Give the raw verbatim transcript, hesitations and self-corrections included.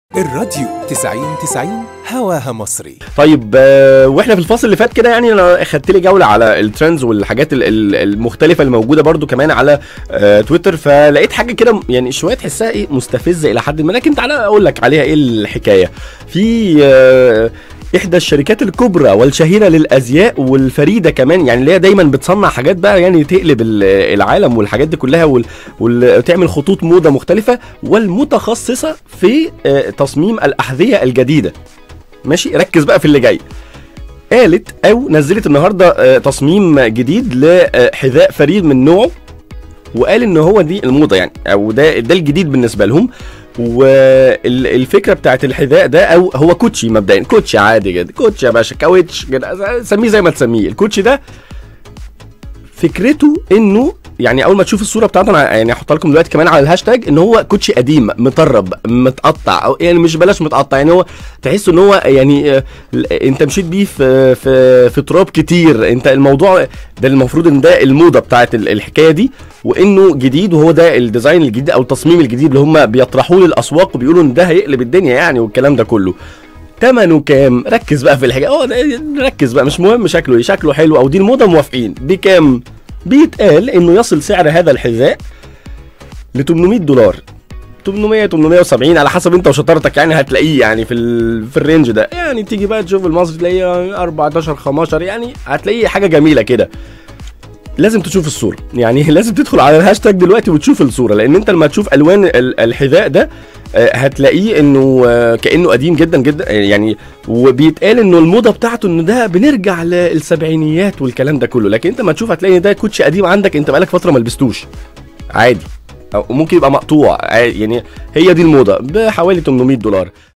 الراديو تسعين تسعين هواها مصري. طيب آه، واحنا في الفاصل اللي فات كده يعني انا اخدت لي جوله على الترندز والحاجات ال- ال- المختلفه اللي موجوده برضو كمان على آه، تويتر، فلقيت حاجه كده يعني شويه تحسها ايه مستفزه الى حد ما، لكن تعالى اقول لك عليها ايه الحكايه. في آه، احدى الشركات الكبرى والشهيره للازياء والفريده كمان، يعني اللي هي دايما بتصنع حاجات بقى يعني تقلب ال- العالم والحاجات دي كلها وال- وتعمل خطوط موضه مختلفه، والمتخصصه في آه، تصميم الاحذيه الجديده. ماشي، ركز بقى في اللي جاي. قالت او نزلت النهارده آه، تصميم جديد لحذاء فريد من نوعه، وقال ان هو دي الموضه يعني، او ده ده الجديد بالنسبه لهم. والفكره بتاعت الحذاء ده او هو كوتشي، مبدئيا كوتشي عادي جدا، كوتشي يا باشا، كاوتش كده سميه زي ما تسميه. الكوتشي ده فكرته انه يعني اول ما تشوف الصوره بتاعته انا يعني هحطها لكم دلوقتي كمان على الهاشتاج، ان هو كوتشي قديم مطرب متقطع، او يعني مش بلاش متقطع، يعني هو تحس ان هو يعني آه، انت مشيت بيه في في في تراب كتير. انت الموضوع ده المفروض ان ده الموضه بتاعت ال- الحكايه دي، وانه جديد، وهو ده الديزاين الجديد او التصميم الجديد اللي هم بيطرحوه للاسواق وبيقولوا ان ده هيقلب الدنيا يعني، والكلام ده كله. تمنه كام؟ ركز بقى في الحاجه، اه ده- ركز بقى، مش مهم شكله ايه، شكله حلو او دي الموضه، موافقين. بكام؟ بيتقال انه يصل سعر هذا الحذاء ل ثمانمائة دولار، ثمانمائة ثمانمائة وسبعين على حسب انت وشطارتك يعني، هتلاقيه يعني في ال... في الرينج ده يعني. تيجي بقى تشوف المصري تلاقيه أربعتاشر خمستاشر، يعني هتلاقيه حاجه جميله كده. لازم تشوف الصوره يعني لازم تدخل على الهاشتاج دلوقتي وتشوف الصوره، لان انت لما تشوف الوان ال- الحذاء ده آه، هتلاقيه انه آه، كانه قديم جدا جدا آه، يعني. وبيتقال انه الموضه بتاعته انه ده بنرجع للسبعينيات والكلام ده كله، لكن انت ما تشوف هتلاقي إن ده كوتشي قديم عندك، انت بقالك فتره ما لبستوش عادي، او ممكن يبقى مقطوع عادي يعني. هي دي الموضه بحوالي ثمانمائة دولار.